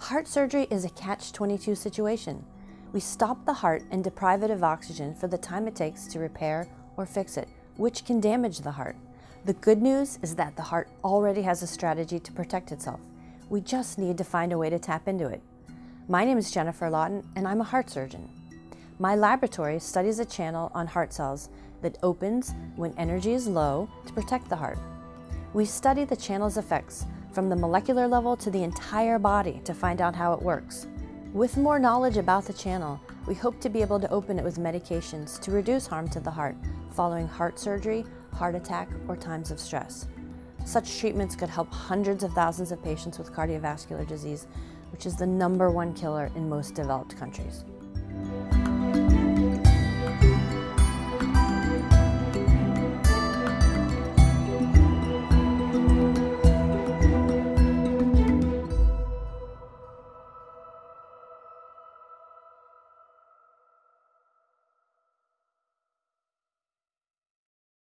Heart surgery is a catch-22 situation. We stop the heart and deprive it of oxygen for the time it takes to repair or fix it, which can damage the heart. The good news is that the heart already has a strategy to protect itself. We just need to find a way to tap into it. My name is Jennifer Lawton, and I'm a heart surgeon. My laboratory studies a channel on heart cells that opens when energy is low to protect the heart. We study the channel's effects from the molecular level to the entire body to find out how it works. With more knowledge about the channel, we hope to be able to open it with medications to reduce harm to the heart following heart surgery, heart attack, or times of stress. Such treatments could help hundreds of thousands of patients with cardiovascular disease, which is the #1 killer in most developed countries.